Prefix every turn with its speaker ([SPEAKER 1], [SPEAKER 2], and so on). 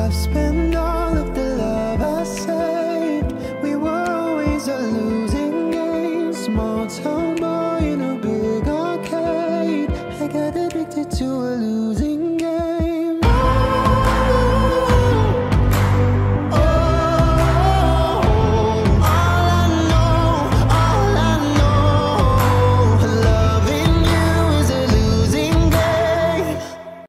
[SPEAKER 1] I've spent all of the love I saved. We were always a losing game. Small town boy in a big arcade. I got addicted to a